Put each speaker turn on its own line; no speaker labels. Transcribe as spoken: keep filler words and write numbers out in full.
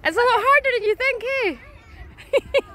It's a lot harder than you think, eh?